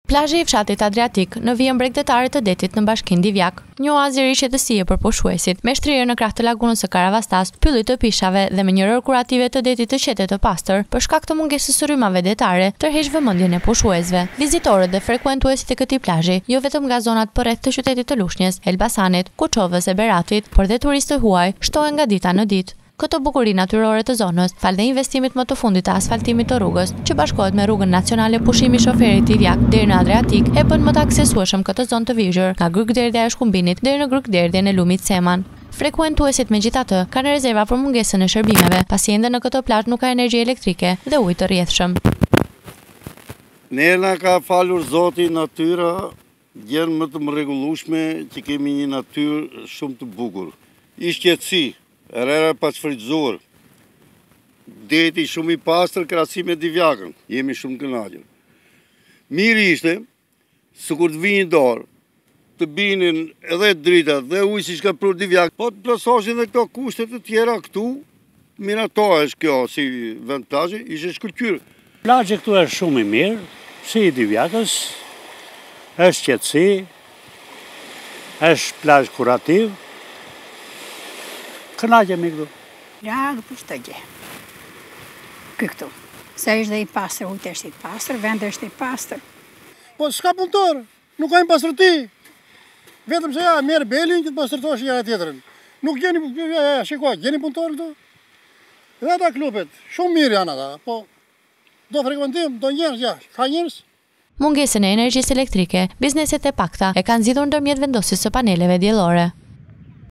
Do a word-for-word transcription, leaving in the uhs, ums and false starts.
Plazhi i fshatit Adriatik në vijën bregdetare të detit në bashkinë Divjak, një oazë i rishjetësie për pushuesit, me shtrirë në krah të lagunës së Karavastas, pyllit të pishave dhe me një rër kurative të detit të qetet të pastër, për shkak të mungesës së rrymave detare, tërheq vëmendjen e pushuesve. Vizitorët dhe frekuentuesit e këtij plazhi, jo vetëm nga zonat përreth të qytetit të Lushnjës, Elbasanit, Kuçovës e Beratit, por dhe turistë huaj, shtohen nga dita në ditë. Këtë bukuri natyrore të zonës, fal dhe investimit më të fundit të asfaltimit të rrugës, që bashkohet me rrugën nacionale pushimi shoferit Divjak deri në Adriatik, e bën më të aksesueshëm këtë zonë të vigjër, nga Gryqderdhja e Shkumbinit deri në Gryqderdhjen e Lumit Seman. Frekuentuesit megjithatë kanë rezerva për mungesën e shërbimeve, pasi ende në këtë plazh nuk ka energji elektrike dhe ujë të rrjedhshëm. Ne na ka falur Zoti natyra, gjën më të mrekullueshme që kemi një natyrë shumë të bukur. Ish qetësi. Rrera pa shfrytzuar. Deti shumë i pastër krahasim me Divjakën. Jemi shumë kënaqur. Mirë ishte, sikur të vinë dorë, të binin edhe drita dhe ujë siç ka prur Divjak, po të plotësoshin edhe këto kushte të tjera këtu, miratohesh kjo si vend plazhi, ishte shkëlqyer. Plazhi këtu është shumë i mirë, si i Divjakës, është qetësi, është plazh kurativ. Kënaqemi këtu. Ja, nuk është të gjë. Këtu. Se është dhe i pastër, ujtë është i pastër, vendi është i pastër. Po s'ka punëtor, nuk ka një pastërti. Vetëm se ja, merë belin që të pastërtosh njëra tjetërën. Nuk gjeni, ja, ja, shikoj, gjeni punëtor këtu. Dhe ata klubet, shumë mirë janë ata, po do frekuentim, do njerëz, ja, ka njerëz. Mungesën e energjisë elektrike, bizneset e pakta e kanë zgjidhur ndërmjet vendosjes së paneleve diellore.